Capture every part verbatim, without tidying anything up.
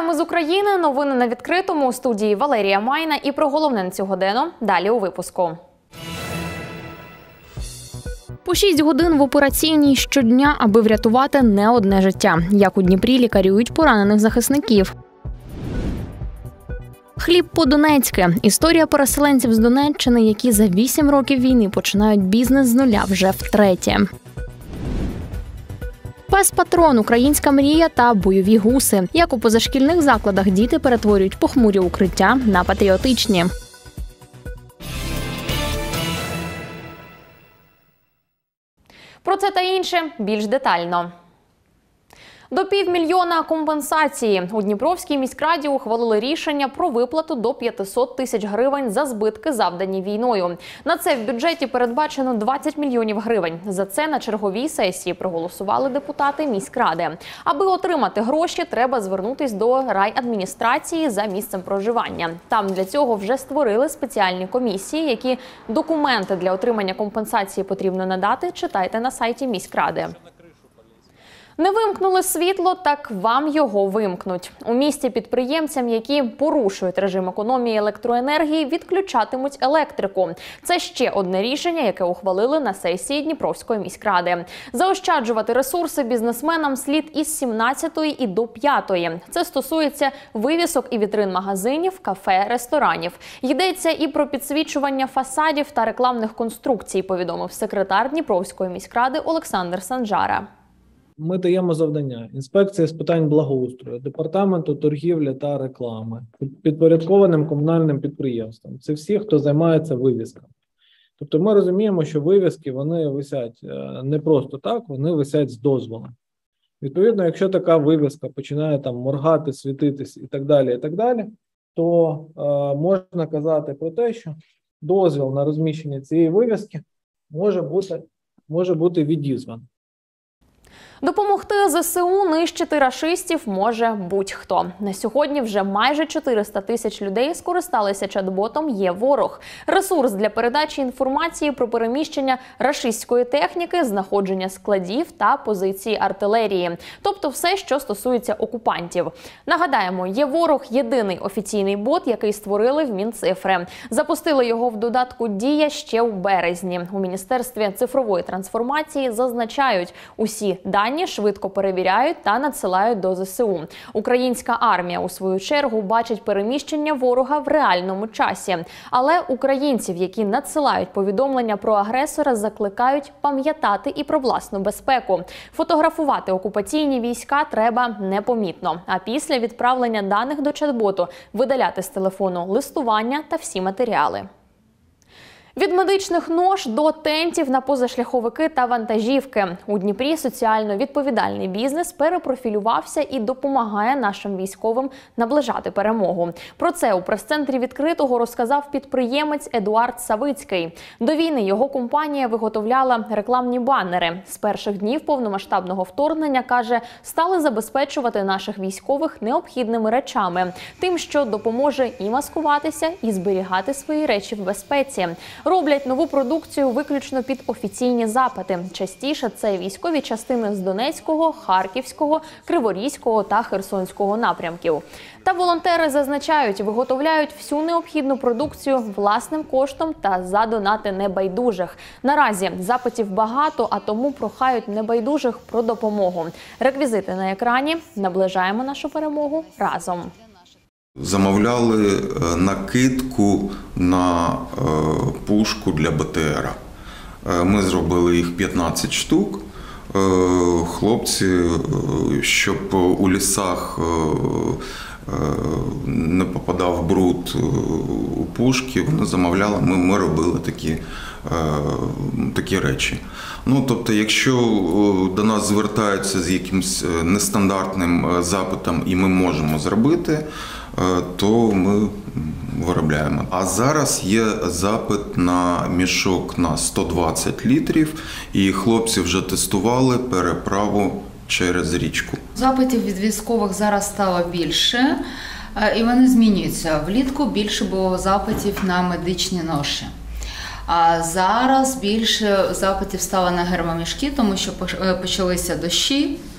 Вітаємо з України. Новини на відкритому. У студії Валерія Майна. І про головне на цю годину далі у випуску. По шість годин в операційній щодня, аби врятувати не одне життя. Як у Дніпрі лікарюють поранених захисників. Хліб по-донецьки. Історія переселенців з Донеччини, які за вісім років війни починають бізнес з нуля вже втретє. Пес-патрон, українська мрія та бойові гуси. Як у позашкільних закладах діти перетворюють похмурі укриття на патріотичні. Про це та інше більш детально. До півмільйона компенсації. У Дніпровській міськраді ухвалили рішення про виплату до п'ятисот тисяч гривень за збитки, завдані війною. На це в бюджеті передбачено двадцять мільйонів гривень. За це на черговій сесії проголосували депутати міськради. Аби отримати гроші, треба звернутися до райадміністрації за місцем проживання. Там для цього вже створили спеціальні комісії, які документи для отримання компенсації потрібно надати, читайте на сайті міськради. Не вимкнули світло, так вам його вимкнуть. У місті підприємцям, які порушують режим економії електроенергії, відключатимуть електрику. Це ще одне рішення, яке ухвалили на сесії Дніпровської міськради. Заощаджувати ресурси бізнесменам слід із сімнадцятої і до п'ятої. Це стосується вивісок і вітрин магазинів, кафе, ресторанів. Йдеться і про підсвічування фасадів та рекламних конструкцій, повідомив секретар Дніпровської міськради Олександр Санжара. Ми даємо завдання інспекції з питань благоустрою, департаменту торгівлі та реклами, підпорядкованим комунальним підприємствам. Це всі, хто займається вивісками. Тобто ми розуміємо, що вивіски, вони висять не просто так, вони висять з дозволом. Відповідно, якщо така вивіска починає там моргати, світитись і так далі, і так далі, то е, можна казати про те, що дозвіл на розміщення цієї вивіски може бути, може бути відізваний. Допомогти ЗСУ нищити рашистів може будь-хто. На сьогодні вже майже чотириста тисяч людей скористалися чат-ботом «Є ворог». Ресурс для передачі інформації про переміщення рашистської техніки, знаходження складів та позиції артилерії. Тобто все, що стосується окупантів. Нагадаємо, «Є ворог» – єдиний офіційний бот, який створили в Мінцифри. Запустили його в додатку «Дія» ще у березні. У Міністерстві цифрової трансформації зазначають, усі дані швидко перевіряють та надсилають до ЗСУ. Українська армія, у свою чергу, бачить переміщення ворога в реальному часі. Але українців, які надсилають повідомлення про агресора, закликають пам'ятати і про власну безпеку. Фотографувати окупаційні війська треба непомітно. А після відправлення даних до чат-боту видаляти з телефону листування та всі матеріали. Від медичних нож до тентів на позашляховики та вантажівки. У Дніпрі соціально відповідальний бізнес перепрофілювався і допомагає нашим військовим наближати перемогу. Про це у прес-центрі відкритого розказав підприємець Едуард Савицький. До війни його компанія виготовляла рекламні банери. З перших днів повномасштабного вторгнення, каже, стали забезпечувати наших військових необхідними речами. Тим, що допоможе і маскуватися, і зберігати свої речі в безпеці. Роблять нову продукцію виключно під офіційні запити. Частіше це військові частини з Донецького, Харківського, Криворізького та Херсонського напрямків. Та волонтери зазначають, виготовляють всю необхідну продукцію власним коштом та за донати небайдужих. Наразі запитів багато, а тому прохають небайдужих про допомогу. Реквізити на екрані. Наближаємо нашу перемогу разом. Замовляли накидку на пушку для БТРа. Ми зробили їх п'ятнадцять штук. Хлопці, щоб у лісах не попадав бруд у пушки, вони замовляли, ми, ми робили такі, такі речі. Ну, тобто, якщо до нас звертаються з якимось нестандартним запитом і ми можемо зробити, то ми виробляємо. А зараз є запит на мішок на сто двадцять літрів, і хлопці вже тестували переправу через річку. Запитів від військових зараз стало більше, і вони змінюються. Влітку більше було запитів на медичні ноші. А зараз більше запитів стало на гермомішки, тому що почалися дощі.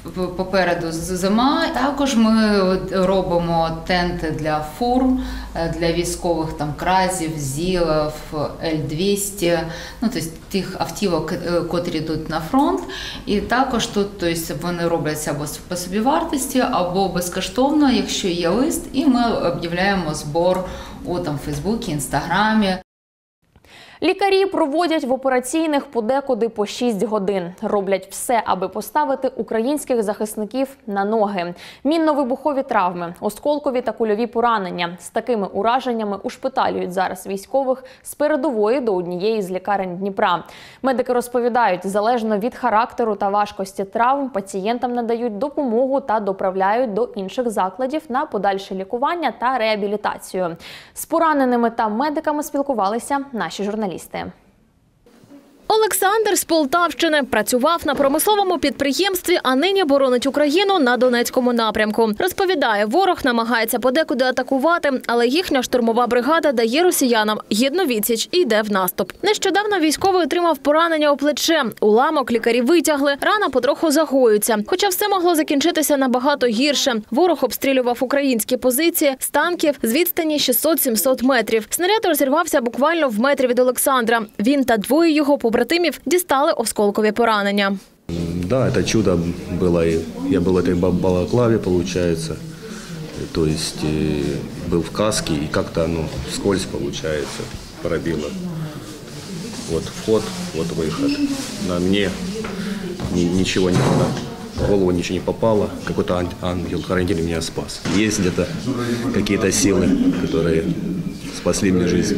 попереду зима. Також ми робимо тенти для фур, для військових там кразів, зілів, Ель двісті, ну, тобто тих автівок, котрі йдуть на фронт. І також тут, тобто, вони робляться або по собівартості, або безкоштовно, якщо є лист, і ми об'являємо збор у там Фейсбуці, Інстаграмі. Лікарі проводять в операційних подекуди по шість годин. Роблять все, аби поставити українських захисників на ноги. Мінно-вибухові травми, осколкові та кульові поранення. З такими ураженнями ушпиталюють зараз військових з передової до однієї з лікарень Дніпра. Медики розповідають, залежно від характеру та важкості травм, пацієнтам надають допомогу та доправляють до інших закладів на подальше лікування та реабілітацію. З пораненими та медиками спілкувалися наші журналісти. Олександр з Полтавщини працював на промисловому підприємстві, а нині боронить Україну на Донецькому напрямку. Розповідає, ворог намагається подекуди атакувати, але їхня штурмова бригада дає росіянам гідну відсіч і йде в наступ. Нещодавно військовий отримав поранення у плече. Уламок лікарі витягли, рана потроху загоюється. Хоча все могло закінчитися набагато гірше. Ворог обстрілював українські позиції з танків з відстані шістсот-сімсот метрів. Снаряд розірвався буквально в метрі від Олександра. Він та двоє його побратимів дістали осколкові поранення. Да, это чудо было. Я был в этой балаклаве, получается. То есть был в каске и как-то ну, вскользь, получается, пробило. Вот вход, вот выход. На мне ничего не было. В голову ничего не попало. Какой-то ангел-хранитель меня спас. Есть где-то какие-то силы, которые спасли мне жизнь.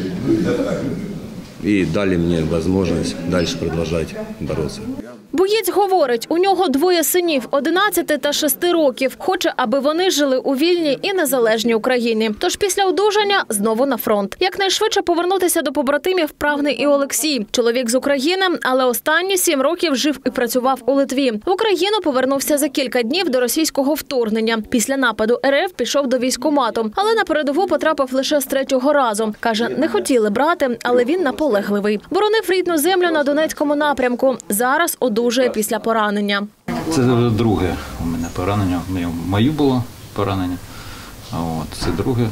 І дали мені можливість далі продовжувати боротися. Боєць говорить, у нього двоє синів – одинадцяти та шести років. Хоче, аби вони жили у вільній і незалежній Україні. Тож після одужання знову на фронт. Якнайшвидше повернутися до побратимів прагне і Олексій. Чоловік з України, але останні сім років жив і працював у Литві. В Україну повернувся за кілька днів до російського вторгнення. Після нападу РФ пішов до військкомату, але на передову потрапив лише з третього разу. Каже, не хотіли брати, але він наполегливий. Боронив рідну землю на Донецькому напрямку. Зараз одужує після поранення. Це друге у мене поранення. Моє було поранення, а от це друге.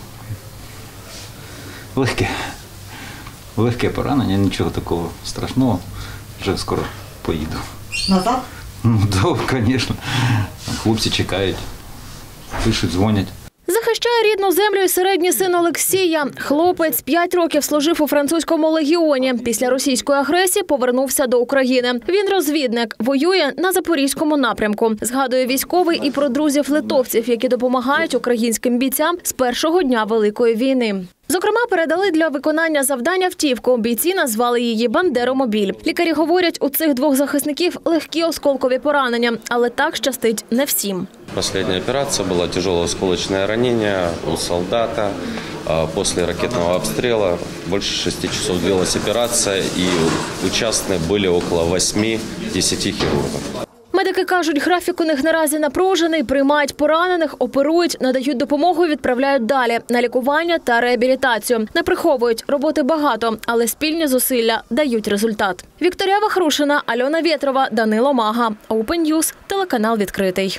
Легке. Легке поранення, нічого такого страшного. Вже скоро поїду. Назад? Ну, так, звісно. Хлопці чекають, пишуть, дзвонять. Захищає рідну землю і середній син Олексія. Хлопець п'ять років служив у французькому легіоні. Після російської агресії повернувся до України. Він розвідник, воює на Запорізькому напрямку. Згадує військовий і про друзів-литовців, які допомагають українським бійцям з першого дня Великої війни. Зокрема, передали для виконання завдань автівку. Бійці назвали її «Бандеромобіль». Лікарі говорять, у цих двох захисників легкі осколкові поранення, але так щастить не всім. Последняя операция была тяжелое осколочное ранение у солдата. После ракетного обстрела больше шести часов длилась операция, и участны были около восьми-десяти хирургов. Медики кажуть, графік у них наразі напружений, приймають поранених, оперують, надають допомогу і відправляють далі на лікування та реабілітацію. Не приховують, роботи багато, але спільні зусилля дають результат. Вікторія Вахрушина, Альона Вєтрова, Данило Мага. Open News, телеканал відкритий.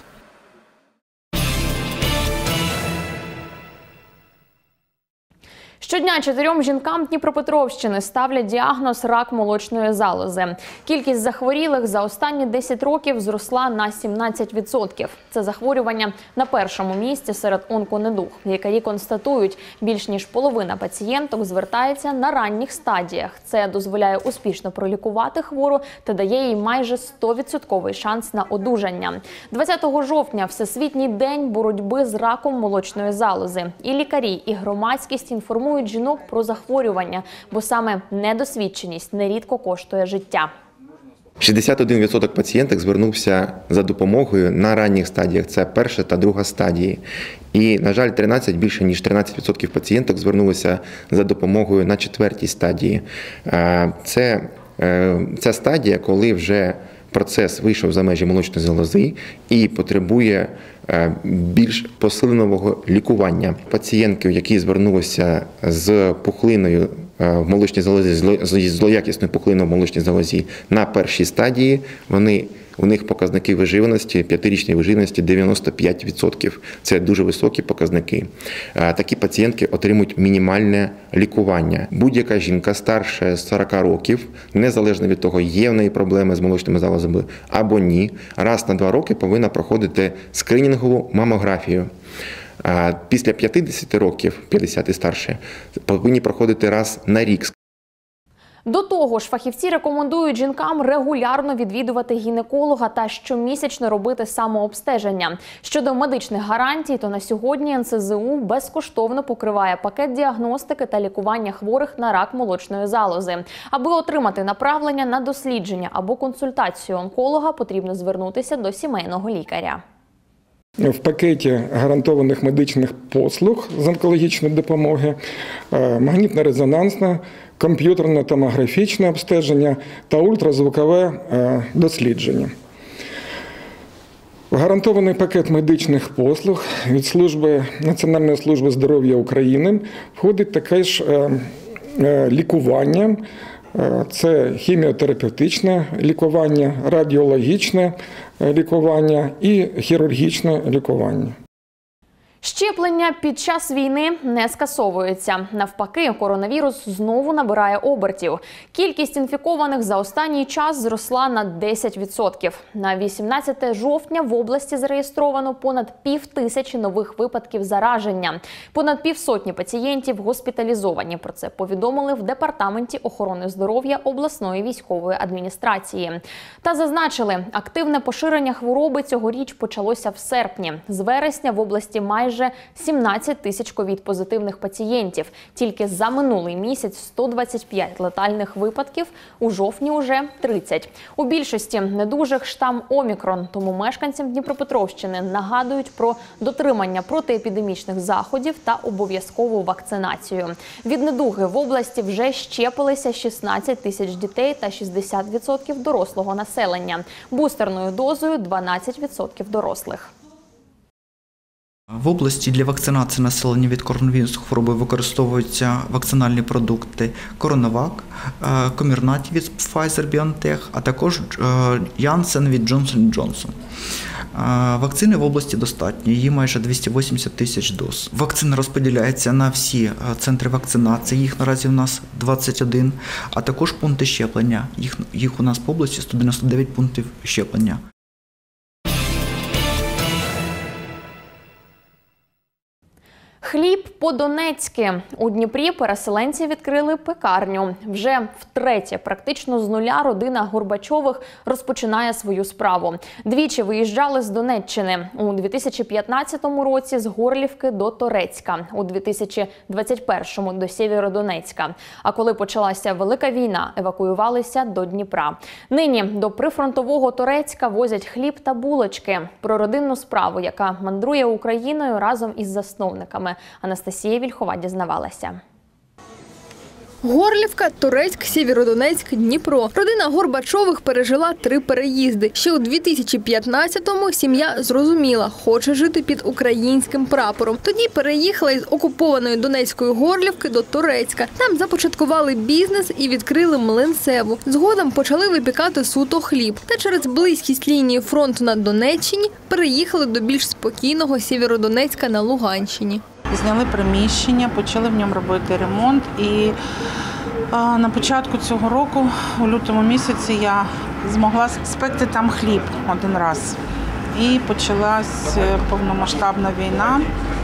Щодня чотирьом жінкам Дніпропетровщини ставлять діагноз рак молочної залози. Кількість захворілих за останні десять років зросла на сімнадцять відсотків. Це захворювання на першому місці серед онконедуг. Лікарі констатують, більш ніж половина пацієнток звертається на ранніх стадіях. Це дозволяє успішно пролікувати хвору та дає їй майже сто відсотків шанс на одужання. двадцятого жовтня – Всесвітній день боротьби з раком молочної залози. І лікарі, і громадськість інформують жінок про захворювання, бо саме недосвідченість нерідко коштує життя. шістдесят один відсоток пацієнток звернувся за допомогою на ранніх стадіях, це перша та друга стадії. І, на жаль, тринадцять, більше ніж тринадцять відсотків пацієнток звернулися за допомогою на четвертій стадії. Це, це стадія, коли вже процес вийшов за межі молочної залози і потребує більш посиленого лікування. Пацієнтки, які звернулися з пухлиною в молочній залозі, з злоякісною пухлиною в молочній залозі на першій стадії, вони у них показники виживаності, п'ятирічної виживаності дев'яносто п'ять відсотків. Це дуже високі показники. Такі пацієнтки отримують мінімальне лікування. Будь-яка жінка старше сорока років, незалежно від того, є в неї проблеми з молочними залозами або ні, раз на два роки повинна проходити скринінгову мамографію. Після п'ятдесят років, п'ятдесят і старше, повинні проходити раз на рік. До того ж, фахівці рекомендують жінкам регулярно відвідувати гінеколога та щомісячно робити самообстеження. Щодо медичних гарантій, то на сьогодні ен ес зе у безкоштовно покриває пакет діагностики та лікування хворих на рак молочної залози. Аби отримати направлення на дослідження або консультацію онколога, потрібно звернутися до сімейного лікаря. В пакеті гарантованих медичних послуг з онкологічної допомоги магнітно-резонансне, комп'ютерне томографічне обстеження та ультразвукове дослідження. В гарантований пакет медичних послуг від служби, Національної служби здоров'я України входить таке ж лікування. Це хіміотерапевтичне лікування, радіологічне лікування і хірургічне лікування. Щеплення під час війни не скасовується. Навпаки, коронавірус знову набирає обертів. Кількість інфікованих за останній час зросла на десять відсотків. На вісімнадцяте жовтня в області зареєстровано понад пів тисячі нових випадків зараження. Понад півсотні пацієнтів госпіталізовані. Про це повідомили в Департаменті охорони здоров'я обласної військової адміністрації. Та зазначили, активне поширення хвороби цьогоріч почалося в серпні. З вересня в області майже Майже сімнадцять тисяч ковід-позитивних пацієнтів. Тільки за минулий місяць сто двадцять п'ять летальних випадків, у жовтні уже тридцять. У більшості недужих штам Омікрон, тому мешканцям Дніпропетровщини нагадують про дотримання протиепідемічних заходів та обов'язкову вакцинацію. Від недуги в області вже щепилися шістнадцять тисяч дітей та шістдесят відсотків дорослого населення. Бустерною дозою дванадцять відсотків дорослих. В області для вакцинації населення від коронавірусної хвороби використовуються вакцинальні продукти Коронавак, Комірнаті від Pfizer-BioNTech, а також Janssen від Johnson енд Johnson. Вакцини в області достатньо, її майже двісті вісімдесят тисяч доз. Вакцина розподіляється на всі центри вакцинації, їх наразі у нас двадцять один, а також пункти щеплення, їх, їх у нас по області сто дев'яносто дев'ять пунктів щеплення. Хліб по-донецьки. У Дніпрі переселенці відкрили пекарню. Вже втретє практично з нуля родина Горбачових розпочинає свою справу. Двічі виїжджали з Донеччини. У дві тисячі п'ятнадцятому році з Горлівки до Торецька, у дві тисячі двадцять першому до Сєвєродонецька. А коли почалася Велика війна, евакуювалися до Дніпра. Нині до прифронтового Торецька возять хліб та булочки. Про родинну справу, яка мандрує Україною разом із засновниками. Анастасія Вільхова дізнавалася. Горлівка, Торецьк, Сєвєродонецьк, Дніпро. Родина Горбачових пережила три переїзди. Ще у дві тисячі п'ятнадцятому сім'я зрозуміла – хоче жити під українським прапором. Тоді переїхала із окупованої Донецької Горлівки до Торецька. Там започаткували бізнес і відкрили млинцеву. Згодом почали випікати суто хліб. Та через близькість лінії фронту на Донеччині переїхали до більш спокійного Сєвєродонецька на Луганщині. Зняли приміщення, почали в ньому робити ремонт і а, на початку цього року, у лютому місяці, я змогла спекти там хліб один раз. І почалась повномасштабна війна.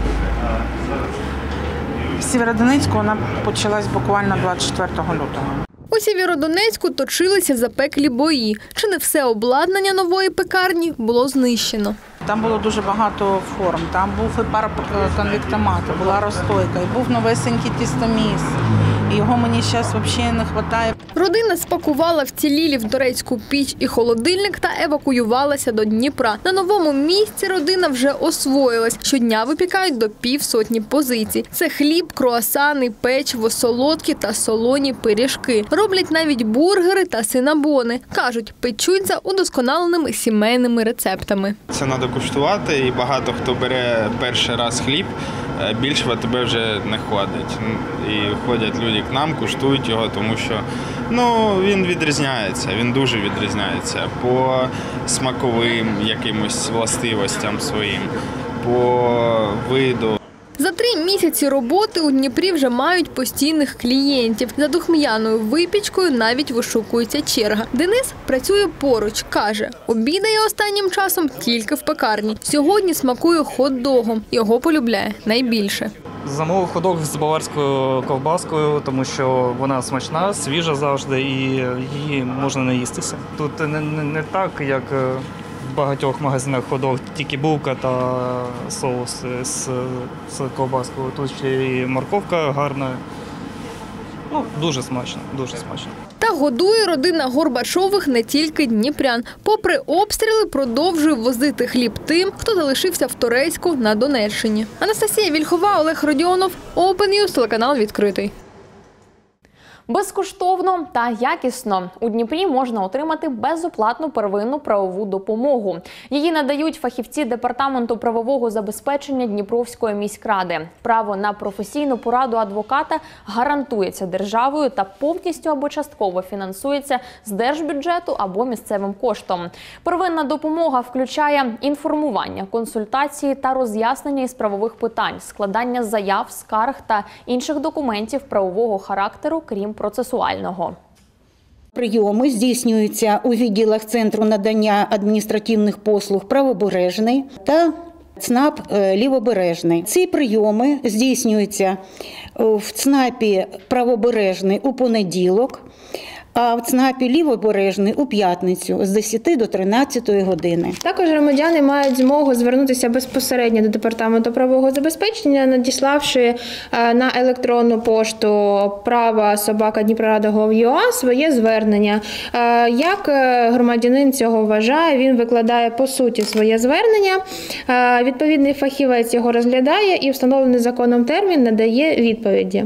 В Сєвєродонецьку вона почалась буквально двадцять четвертого лютого. У Сєвєродонецьку точилися запеклі бої. Чи не все обладнання нової пекарні було знищено? Там було дуже багато форм. Там був і пар конвектомат, була розстойка, і був новесенький тістоміс, Його мені зараз взагалі не вистачає. Родина спакувала вцілілі в турецьку піч і холодильник та евакуювалася до Дніпра. На новому місці родина вже освоїлась. Щодня випікають до півсотні позицій. Це хліб, круасани, печиво, солодкі та солоні пиріжки. Роблять навіть бургери та синабони. Кажуть, печуть за удосконаленими сімейними рецептами. Це треба куштувати, і багато хто бере перший раз хліб, більше в тебе вже не ходить. І ходять люди к нам, куштують його, тому що ну, він відрізняється, він дуже відрізняється по смаковим якимось властивостям своїм, по виду. За три місяці роботи у Дніпрі вже мають постійних клієнтів. За духм'яною випічкою навіть вишукується черга. Денис працює поруч, каже, обідає останнім часом тільки в пекарні. Сьогодні смакує хот-догом. Його полюбляє найбільше. Замовив хот-дог з баварською ковбаскою, тому що вона смачна, свіжа завжди і її можна наїстися. Тут не, не, не так, як в багатьох магазинах хот-дог, тільки булка та соус з, з ковбаскою. Тут ще і морковка гарна. Ну, дуже смачно, дуже смачно. Та годує родина Горбачових не тільки дніпрян. Попри обстріли, продовжує возити хліб тим, хто залишився в Торецьку на Донеччині. Анастасія Вільхова, Олег Родіонов, Open News, телеканал «Відкритий». Безкоштовно та якісно у Дніпрі можна отримати безоплатну первинну правову допомогу. Її надають фахівці Департаменту правового забезпечення Дніпровської міськради. Право на професійну пораду адвоката гарантується державою та повністю або частково фінансується з держбюджету або місцевим коштом. Первинна допомога включає інформування, консультації та роз'яснення із правових питань, складання заяв, скарг та інших документів правового характеру, крім процесуального. Прийоми здійснюються у відділах Центру надання адміністративних послуг «Правобережний» та ЦНАП «Лівобережний». Ці прийоми здійснюються в ЦНАПі «Правобережний» у понеділок, а в ЦНАПі «Лівобережний» у п'ятницю з десяти до тринадцятої години. Також громадяни мають змогу звернутися безпосередньо до Департаменту правового забезпечення, надіславши на електронну пошту права собака Дніпрорада точка гов точка ю а своє звернення. Як громадянин цього вважає, він викладає по суті своє звернення, відповідний фахівець його розглядає і встановлений законом термін надає відповіді.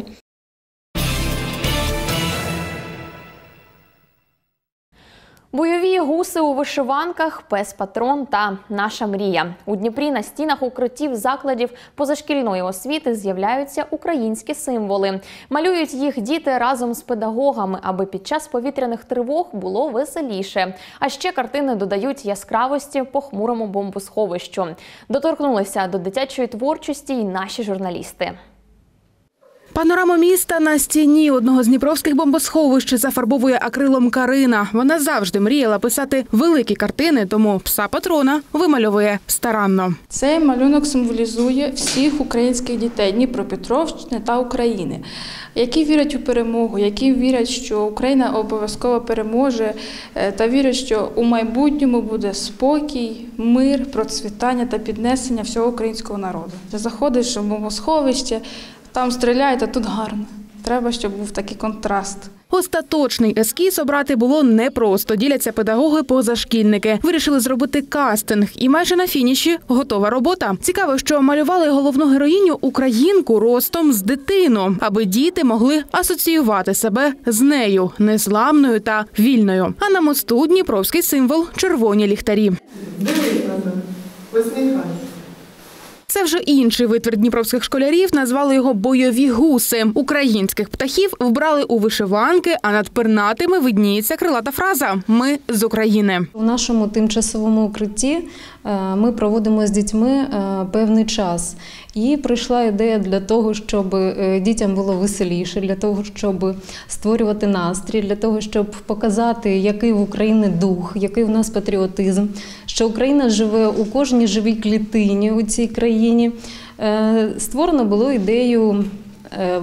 Бойові гуси у вишиванках, пес-патрон та наша мрія. У Дніпрі на стінах укриттів закладів позашкільної освіти з'являються українські символи. Малюють їх діти разом з педагогами, аби під час повітряних тривог було веселіше. А ще картини додають яскравості похмурому бомбосховищу. Доторкнулися до дитячої творчості й наші журналісти. Панораму міста на стіні одного з дніпровських бомбосховищ зафарбовує акрилом Карина. Вона завжди мріяла писати великі картини, тому пса-патрона вимальовує старанно. Цей малюнок символізує всіх українських дітей Дніпропетровщини та України, які вірять у перемогу, які вірять, що Україна обов'язково переможе та вірять, що у майбутньому буде спокій, мир, процвітання та піднесення всього українського народу. Ти заходиш в бомбосховище, там стріляють, а тут гарно. Треба, щоб був такий контраст. Остаточний ескіз обрати було непросто, діляться педагоги-позашкільники. Вирішили зробити кастинг і майже на фініші готова робота. Цікаво, що малювали головну героїню українку ростом з дитину, аби діти могли асоціювати себе з нею, незламною та вільною. А на мосту дніпровський символ – червоні ліхтарі. Дивись на мене, посміхайся. Це вже інший витвір дніпровських школярів, назвали його «бойові гуси». Українських птахів вбрали у вишиванки, а над пернатими видніється крилата фраза «Ми з України». У нашому тимчасовому укритті ми проводимо з дітьми певний час. І прийшла ідея для того, щоб дітям було веселіше, для того, щоб створювати настрій, для того, щоб показати, який в Україні дух, який в нас патріотизм, що Україна живе у кожній живій клітині у цій країні. Створено було ідею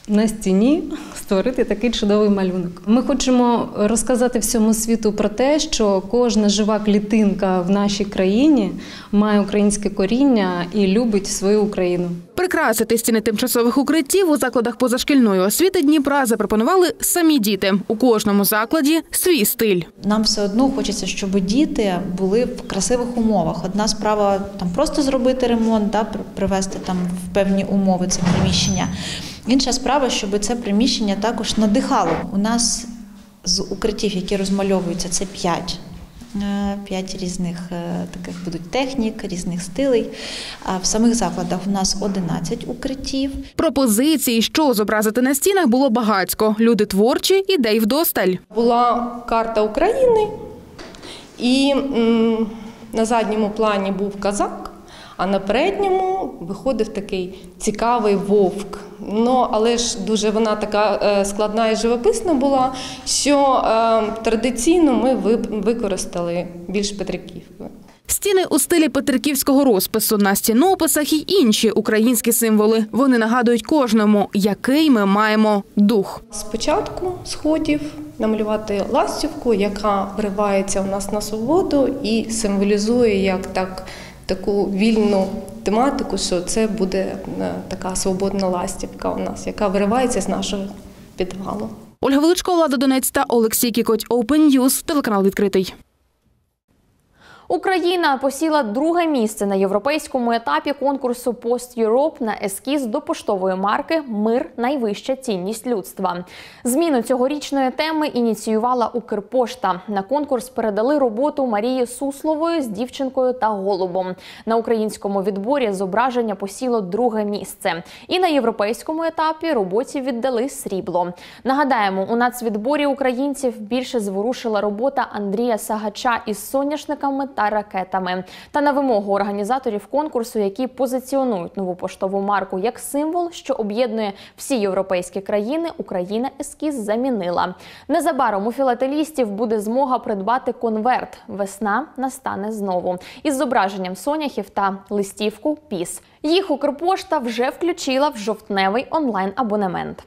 на стіні створити такий чудовий малюнок. Ми хочемо розказати всьому світу про те, що кожна жива клітинка в нашій країні має українське коріння і любить свою Україну. Прикрасити стіни тимчасових укриттів у закладах позашкільної освіти Дніпра запропонували самі діти. У кожному закладі свій стиль. Нам все одно хочеться, щоб діти були в красивих умовах. Одна справа там просто зробити ремонт, да, привести там в певні умови це приміщення. Інша справа, щоб це приміщення також надихало. У нас з укриттів, які розмальовуються, це п'ять. П'ять різних таких будуть технік, різних стилей. А в самих закладах у нас одинадцять укриттів. Пропозицій, що зобразити на стінах, було багатько. Люди творчі, ідей вдосталь. Була карта України, і м, на задньому плані був козак, а на передньому виходив такий цікавий вовк. Ну, але ж дуже вона така складна і живописна була, що е, традиційно ми використали більш Петриківку. Стіни у стилі петриківського розпису, на стінописах і інші українські символи. Вони нагадують кожному, який ми маємо дух. Спочатку сходів намалювати ластівку, яка виривається у нас на свободу і символізує як так, таку вільну тематику, що це буде така свободна ластівка у нас, яка виривається з нашого підвалу. Ольга Величко, Влада Донець та Олексій Кікоть, Open News, телеканал «Відкритий». Україна посіла друге місце на європейському етапі конкурсу Post Europe на ескіз до поштової марки «Мир – найвища цінність людства». Зміну цьогорічної теми ініціювала Укрпошта. На конкурс передали роботу Марії Суслової з «Дівчинкою та голубом». На українському відборі зображення посіло друге місце. І на європейському етапі роботі віддали срібло. Нагадаємо, у нацвідборі українців більше зворушила робота Андрія Сагача із соняшниками та ракетами. Та на вимогу організаторів конкурсу, які позиціонують нову поштову марку як символ, що об'єднує всі європейські країни, Україна ескіз замінила. Незабаром у філателістів буде змога придбати конверт «Весна настане знову» із зображенням соняхів та листівку «Піс». Їх Укрпошта вже включила в жовтневий онлайн-абонемент.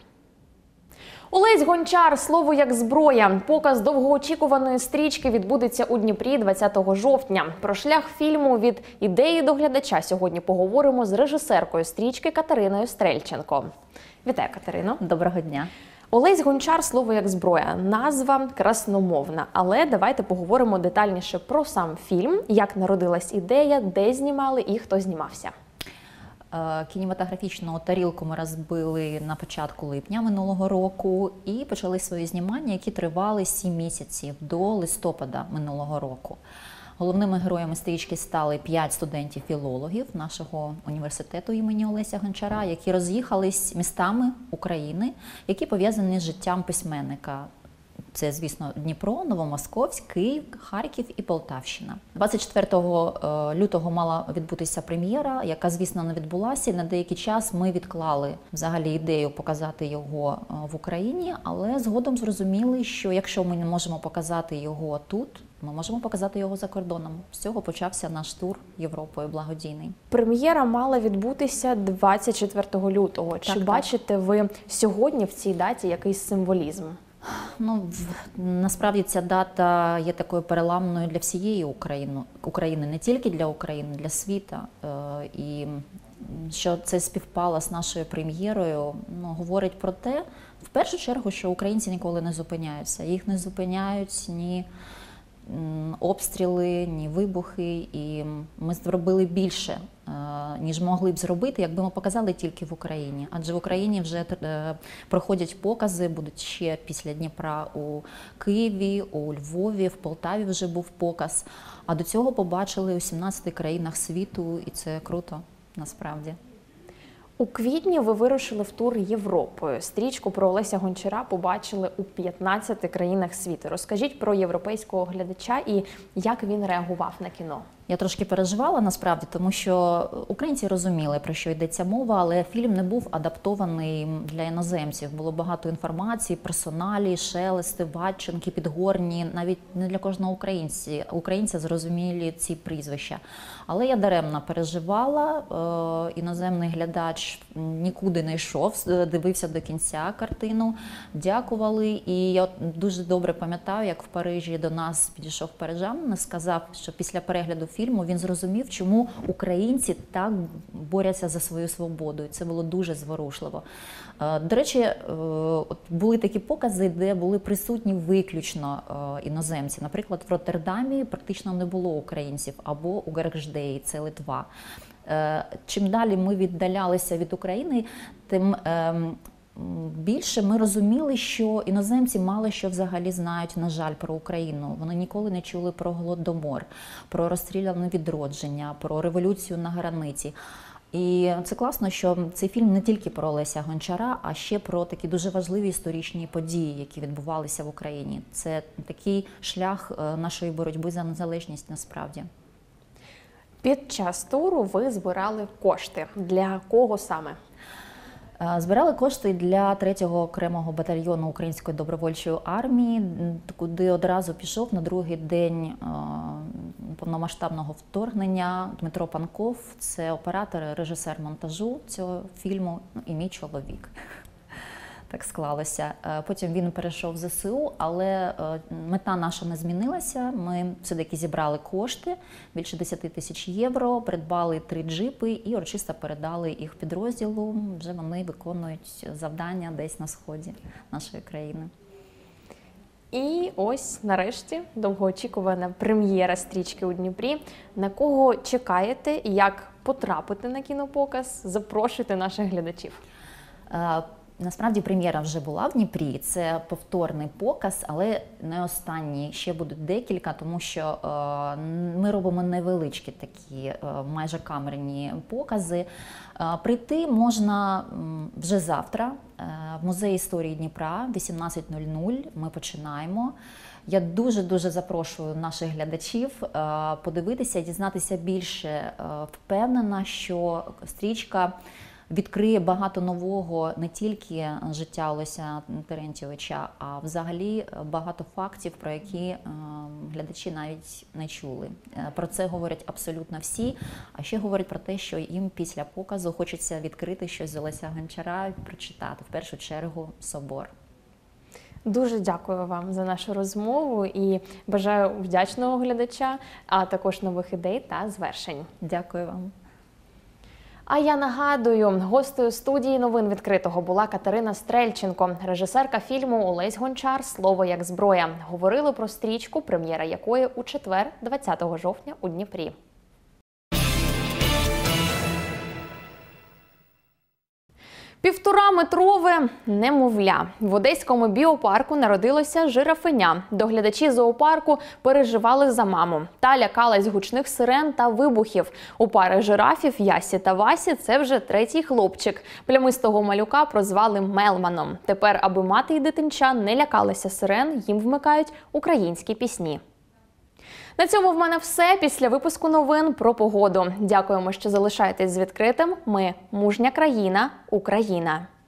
Олесь Гончар «Слово як зброя». Показ довгоочікуваної стрічки відбудеться у Дніпрі двадцятого жовтня. Про шлях фільму від ідеї до глядача сьогодні поговоримо з режисеркою стрічки Катериною Стрельченко. Вітаю, Катерино. Доброго дня. Олесь Гончар «Слово як зброя». Назва красномовна. Але давайте поговоримо детальніше про сам фільм, як народилась ідея, де знімали і хто знімався. Кінематографічну тарілку ми розбили на початку липня минулого року і почали свої знімання, які тривали сім місяців до листопада минулого року. Головними героями стрічки стали п'ять студентів-філологів нашого університету імені Олеся Гончара, які роз'їхались містами України, які пов'язані з життям письменника. Це, звісно, Дніпро, Новомосковськ, Київ, Харків і Полтавщина. двадцять четвертого лютого мала відбутися прем'єра, яка, звісно, не відбулася. На деякий час ми відклали взагалі ідею показати його в Україні, але згодом зрозуміли, що якщо ми не можемо показати його тут, ми можемо показати його за кордоном. З цього почався наш тур Європою благодійний. Прем'єра мала відбутися двадцять четвертого лютого. Чи так, бачите так. ви сьогодні в цій даті якийсь символізм? Ну, насправді ця дата є такою переламною для всієї України, України, не тільки для України, для світу. І що це співпало з нашою прем'єрою, ну, говорить про те, в першу чергу, що українці ніколи не зупиняються. Їх не зупиняють ні обстріли, ні вибухи, і ми зробили більше, ніж могли б зробити, якби ми показали тільки в Україні. Адже в Україні вже проходять покази, будуть ще після Дніпра у Києві, у Львові, в Полтаві вже був показ. А до цього побачили у сімнадцяти країнах світу, і це круто, насправді. У квітні ви вирушили в тур Європою. Стрічку про Олеся Гончара побачили у п'ятнадцяти країнах світу. Розкажіть про європейського глядача і як він реагував на кіно. Я трошки переживала насправді, тому що українці розуміли, про що йдеться мова, але фільм не був адаптований для іноземців. Було багато інформації, персоналі, шелести, ватченки, підгорні, навіть не для кожного українця, українця зрозумілі ці прізвища. Але я даремно переживала, іноземний глядач нікуди не йшов, дивився до кінця картину, дякували. І я дуже добре пам'ятаю, як в Парижі до нас підійшов парижанин і сказав, що після перегляду фільму він зрозумів, чому українці так борються за свою свободу. І це було дуже зворушливо. До речі, були такі покази, де були присутні виключно іноземці. Наприклад, в Роттердамі практично не було українців, або у Гаргждеї, це Литва. Чим далі ми віддалялися від України, тим більше ми розуміли, що іноземці мало що взагалі знають, на жаль, про Україну. Вони ніколи не чули про Голодомор, про розстріляне відродження, про революцію на границі. І це класно, що цей фільм не тільки про Олеся Гончара, а ще про такі дуже важливі історичні події, які відбувалися в Україні. Це такий шлях нашої боротьби за незалежність насправді. Під час туру ви збирали кошти. Для кого саме? Збирали кошти для третього окремого батальйону Української добровольчої армії, куди одразу пішов на другий день повномасштабного вторгнення Дмитро Панков. Це оператор, режисер монтажу цього фільму і мій чоловік. Так склалося. Потім він перейшов в зе се у, але мета наша не змінилася. Ми все-таки зібрали кошти, більше десять тисяч євро, придбали три джипи і урочисто передали їх підрозділу. Вже вони виконують завдання десь на сході нашої країни. І ось, нарешті, довгоочікувана прем'єра стрічки у Дніпрі. На кого чекаєте і як потрапити на кінопоказ? Запрошуйте наших глядачів. Насправді прем'єра вже була в Дніпрі, це повторний показ, але не останній, ще будуть декілька, тому що е, ми робимо невеличкі такі е, майже камерні покази. Е, прийти можна вже завтра е, в Музей історії Дніпра, вісімнадцята нуль нуль, ми починаємо. Я дуже-дуже запрошую наших глядачів е, подивитися, дізнатися більше. Е, впевнена, що стрічка відкриє багато нового не тільки життя Олеся Терентьєвича, а взагалі багато фактів, про які глядачі навіть не чули. Про це говорять абсолютно всі, а ще говорять про те, що їм після показу хочеться відкрити щось з Олеся Гончара і прочитати, в першу чергу, «Собор». Дуже дякую вам за нашу розмову і бажаю вдячного глядача, а також нових ідей та звершень. Дякую вам. А я нагадую, гостею студії новин відкритого була Катерина Стрельченко, режисерка фільму «Олесь Гончар. Слово як зброя». Говорили про стрічку, прем'єра якої у четвер, двадцятого жовтня у Дніпрі. Півтораметрове немовля. В Одеському біопарку народилося жирафеня. Доглядачі зоопарку переживали за маму. Та лякалась гучних сирен та вибухів. У пари жирафів Ясі та Васі це вже третій хлопчик. Плямистого малюка прозвали Мелманом. Тепер, аби мати і дитинча не лякалися сирен, їм вмикають українські пісні. На цьому в мене все. Після випуску новин про погоду. Дякуємо, що залишаєтесь з відкритим. Ми – мужня країна, Україна.